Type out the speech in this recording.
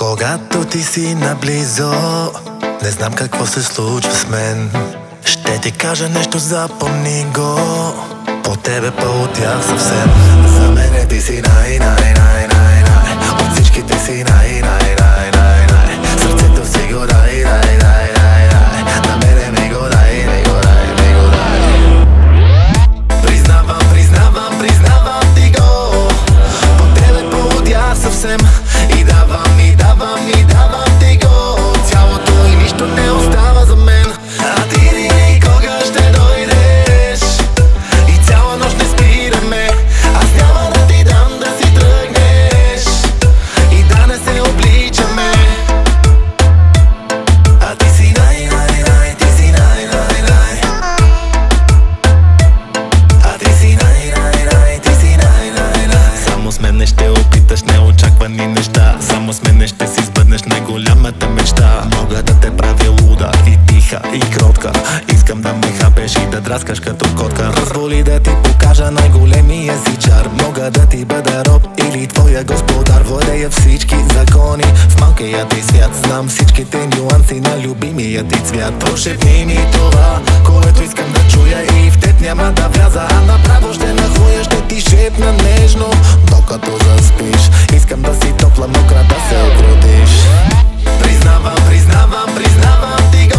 Когато ти си наблизо, не знам какво се случва с мен. Ще ти кажа нещо, запомни го. По тебе, по тях съвсем. За мене ти си най-най-най-най-най. От всичките си най-най-най-най-най. Сърцето си го дай-дай-дай-дай-дай. На мене ми го дай, ми го дай, ми го дай. Признавам, признавам, признавам ти го. По тебе, по тях съвсем. И давам, и давам, и давам ти го. Цялото и нищо не остава за мен. А ти никога ще дойдеш и цяла нощ не спираме. Аз няма да ти дам да си тръгнеш и да не се обличаме. А ти си най-най-най, ти си най-най-най. А ти си най-най-най, ти си най-най-най. Само с мен не ще опиташ неочаквани неща. Само с мен не ще си сбъднеш най-голямата мечта. Мога да те правя луда и тиха и кротка. Искам да ме хапеш и да драскаш като котка. Позволи да ти покажа най-големия си чар. Мога да ти бъда роб или твоя господар. Владея всички закони в малкия ти свят. Знам всичките нюанси на любимия ти цвят. Прошепни ми това, което искам да чуя, и в теб няма да вляза, а направо ще нахуя. Ще ти шепна нежно, докато заспиш. Искам да си топла, мокра, да се окрутиш. Признавам, признавам, признавам ти